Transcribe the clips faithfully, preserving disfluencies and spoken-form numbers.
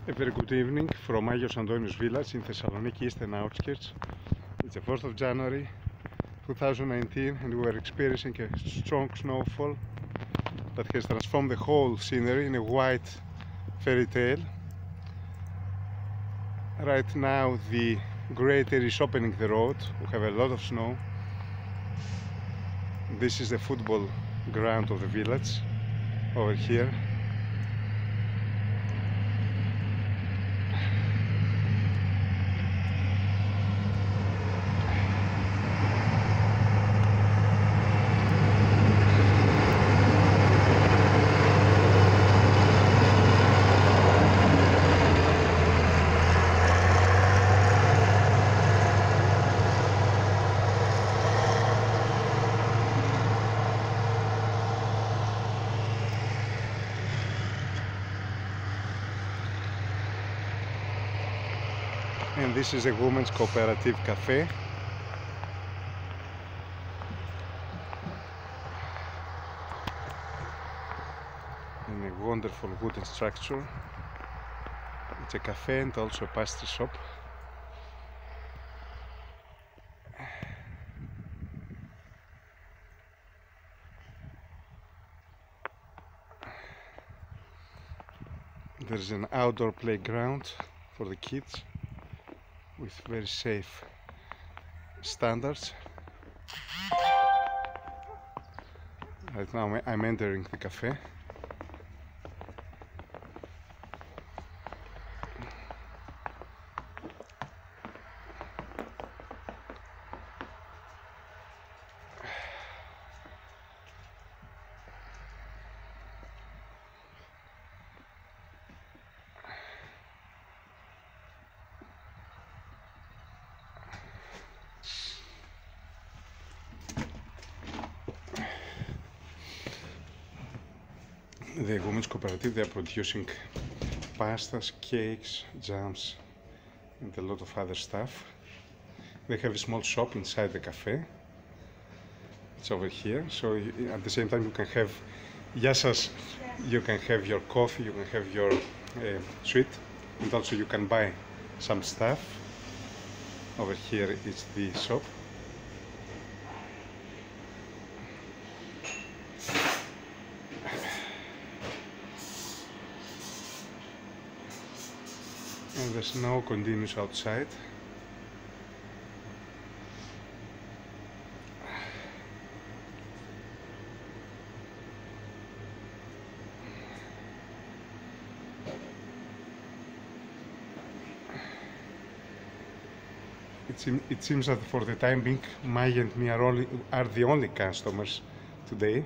A very good evening from Agios Antonios village in Thessaloniki eastern outskirts. It's the fourth of January two thousand nineteen and we are experiencing a strong snowfall that has transformed the whole scenery in a white fairy tale. Right now the great air is opening the road. We have a lot of snow. This is the football ground of the village over here. And this is a women's cooperative cafe. In a wonderful wooden structure. It's a cafe and also a pastry shop. There's an outdoor playground for the kids with very safe standards. Right now I'm entering the cafe. The women's cooperative, they are producing pastas, cakes, jams and a lot of other stuff. They have a small shop inside the cafe. It's over here, so at the same time you can have yasas, you can have your coffee, you can have your uh, sweet, and also you can buy some stuff. Over here is the shop. And the snow continues outside. It, seem, it seems that for the time being, Mai and me are, only, are the only customers today.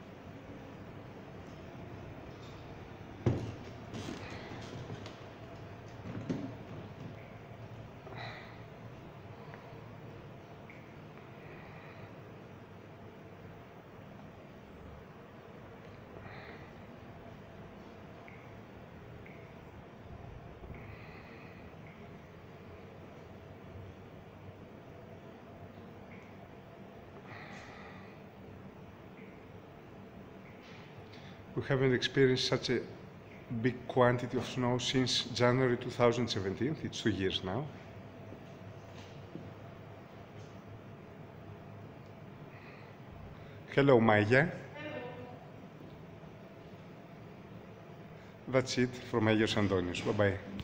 We haven't experienced such a big quantity of snow since January two thousand seventeen. It's two years now. Hello, Maya. Hello. That's it from Agios Antonios. Bye-bye.